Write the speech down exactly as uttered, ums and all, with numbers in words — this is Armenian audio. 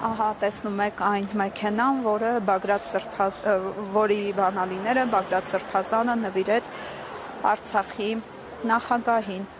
ահա տեսնում եք այն մեքենան, որը Բագրատ Սրբազ, որի բանալիները Բագրատ Սրբազանը նվիրեց Արցախի նախագահին։